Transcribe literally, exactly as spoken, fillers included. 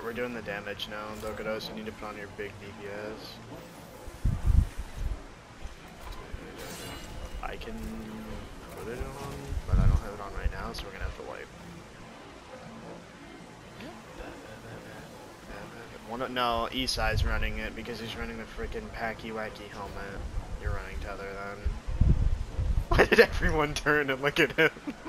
we're doing the damage now. Dogados, you need to put on your big D P S. I can put it on, but I don't have it on right now, so we're gonna have to wipe. One, no, Esai's running it because he's running the freaking packy wacky helmet. You're running Tether then. Why did everyone turn and look at him?